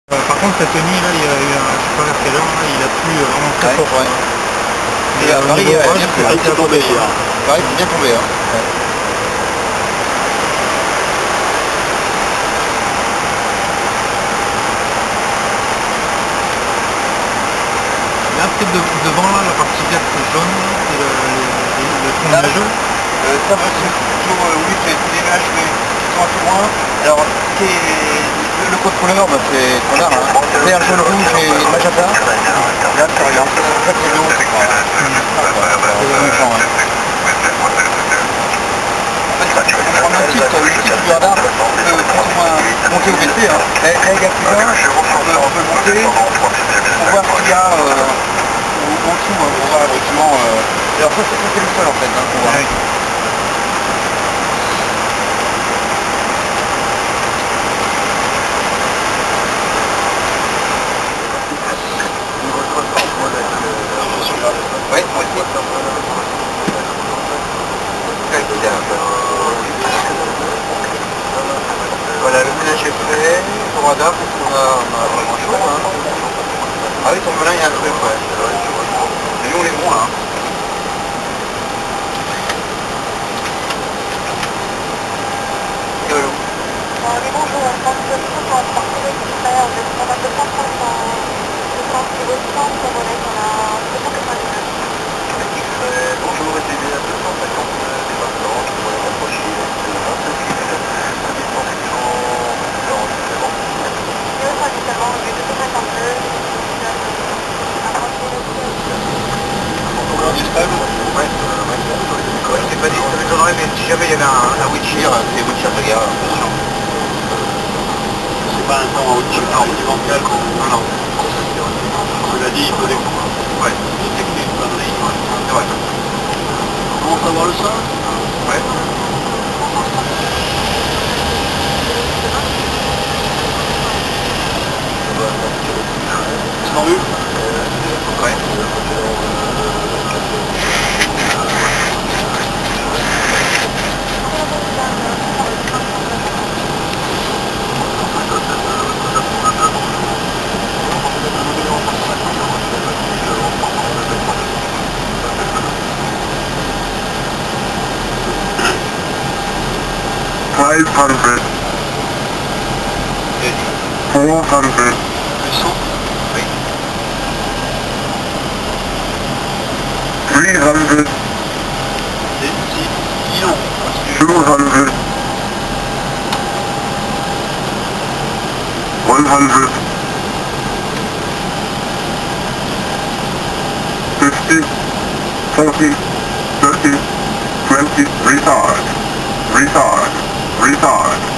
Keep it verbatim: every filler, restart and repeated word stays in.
Euh, par contre cette nuit là il y a eu un, je sais pas vers quelle heure, là, il a plu vraiment très ouais, fort. Ouais. Et à Paris, euh, ouais, c'est bien tombé hier. Pareil, c'est bien tombé. Hein. Ouais. Là peut-être de, devant là, la partie verte jaune, c'est le, le, le fond nuageux. Euh, ça va c'est plutôt, euh, oui, c'est des nuages mais qui sont assez loin. Alors, ce qui est, le, le code couleur, bah, c'est standard. Hein. Vert, jaune, rouge et magenta. Là, c'est rien. En fait, c'est l'eau. C'est longtemps. Hein. En fait, on prend un titre, le titre du radar, on peut plus ou moins monter ou baisser. Hein. Et égale plus un, on peut, on peut monter pour voir ce qu'il y a euh, en dessous, hein, pour voir effectivement. Euh... Alors ça, c'est le sol en fait, hein, pour voir. Ouais. Oui, moi aussi. Voilà, le ménage est fait, le radar, on a, on a vraiment chaud. Hein. Ah oui, ton là, il y a un truc, ouais. Et nous, on est bons, là. Hello. Oui, bonjour, on pense que nous, on va partir extérieur, on a deux cent trente ans, deux cent trente pour relais, on a deux cent quatre-vingt-dix. Bonjour, S D B à deux cent cinquante des maintenant, je pourrais rapprocher de vingt-cinq mille, la distance est en différent. deux cent différent, deux cent cinquante-deux, On est stable? Ouais, ouais, c'est pas dit, ça m'étonnerait, mais si jamais il y avait un, un Witcher, c'est Witcher de gare, attention. C'est pas un temps en Witcher, non, c'est bancal. Non, non. Cela dit, il faut des coups. Ouais, c'est que c'est une connerie, ouais. C'est vrai. On commence à voir le sol? Ouais. C'est tendu? Ouais. five hundred, four hundred, three hundred, two hundred, one hundred, fifty, forty, thirty, twenty, retard, retard, retard.